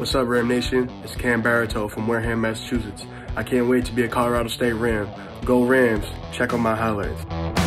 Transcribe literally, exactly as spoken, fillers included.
What's up, Ram Nation? It's Cam Barito from Wareham, Massachusetts. I can't wait to be a Colorado State Ram. Go Rams. Check out my highlights.